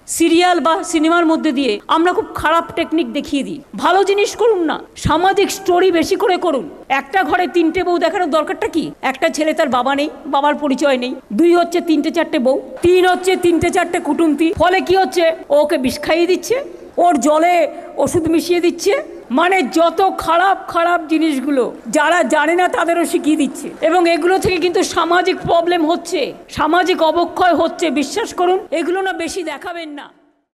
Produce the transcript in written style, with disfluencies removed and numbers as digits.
Serial বা সিনেমার মধ্যে দিয়ে আমরা খুব খারাপ টেকনিক দেখিয়ে দিই। ভালো জিনিস করুন না, সামাজিক স্টোরি বেশি করে করুন। একটা ঘরে 3টে বউ দেখানোর দরকারটা কি? একটা ছেলে তার বাবা নেই, বাবার পরিচয় নেই। 2 হচ্ছে 3টে 4টে বউ, 3 হচ্ছে 3টে 4টে কুটুমতি। ফলে কি হচ্ছে? ওকে বিষ খাইয়ে দিচ্ছে, ওর জলে ওষুধ মিশিয়ে দিচ্ছে। মানে যত খারাপ খারাপ জিনিসগুলো যারা জানে না তাদেরও শিখিয়ে দিচ্ছে, এবং এগুলো থেকে কিন্তু সামাজিক প্রবলেম হচ্ছে, সামাজিক অবক্ষয় হচ্ছে। বিশ্বাস করুন, এগুলো না বেশি দেখাবেন না।